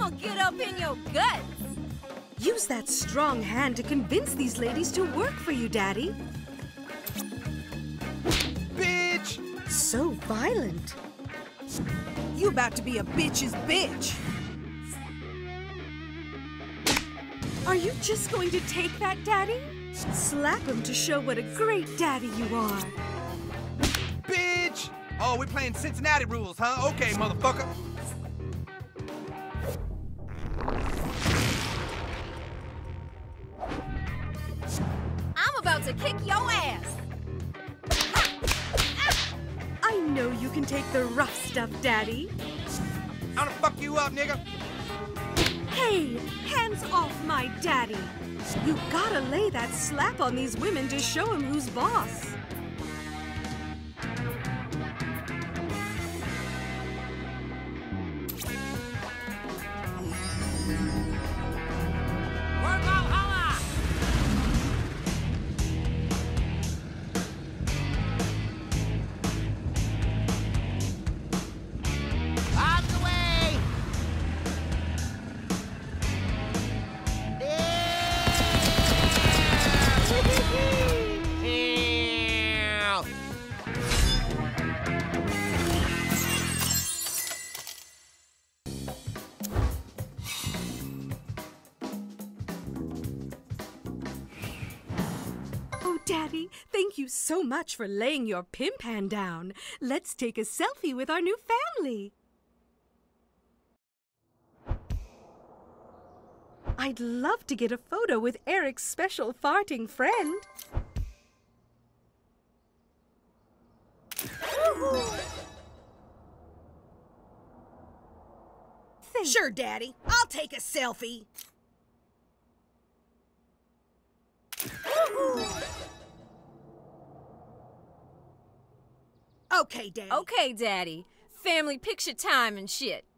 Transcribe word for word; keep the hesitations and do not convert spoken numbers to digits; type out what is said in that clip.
I'ma get up in your guts. Use that strong hand to convince these ladies to work for you, Daddy. Bitch! So violent. You about to be a bitch's bitch. Are you just going to take that, Daddy? Slap him to show what a great daddy you are. Bitch! Oh, we're playing Cincinnati rules, huh? Okay, motherfucker. I'm about to kick your ass. I know you can take the rough stuff, Daddy. I'm gonna fuck you up, nigga. Hey, hands off my daddy. You gotta lay that slap on these women to show him who's boss. Daddy, thank you so much for laying your pimp hand down. Let's take a selfie with our new family. I'd love to get a photo with Eric's special farting friend. Sure, Daddy. I'll take a selfie. Okay, Daddy. Okay, Daddy. Family picture time and shit.